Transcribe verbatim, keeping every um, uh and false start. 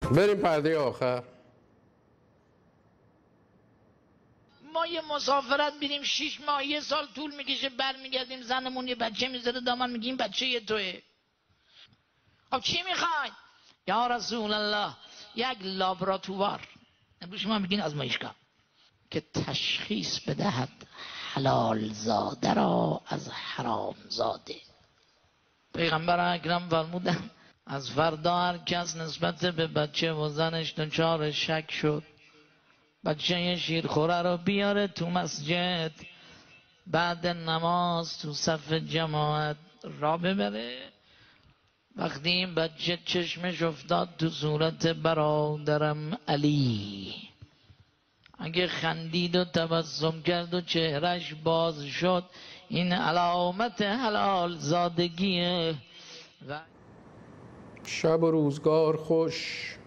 بریم پرده آخر. ما یه مسافرت بریم شیش ماه یه سال طول میکشه، برمیگردیم زنمون یه بچه میذاره دامن، میگیم بچه یه توه. خب چی میخواید؟ یا رسول الله یک لابراتوار، امروز شما میگین آزمایشگاه، که تشخیص بدهد حلال زاده را از حرام زاده. پیغمبر اکرم فرمودن از فردا هر کس نسبت به بچه و زنش دچار شک شد، بچه شیرخوره رو بیاره تو مسجد، بعد نماز تو صف جماعت را ببره. وقتی این بچه چشمش افتاد تو صورت برادرم علی، اگه خندید و تبسم کرد و چهرش باز شد، این علامت حلال زادگیه. و شب و روزگار خوش.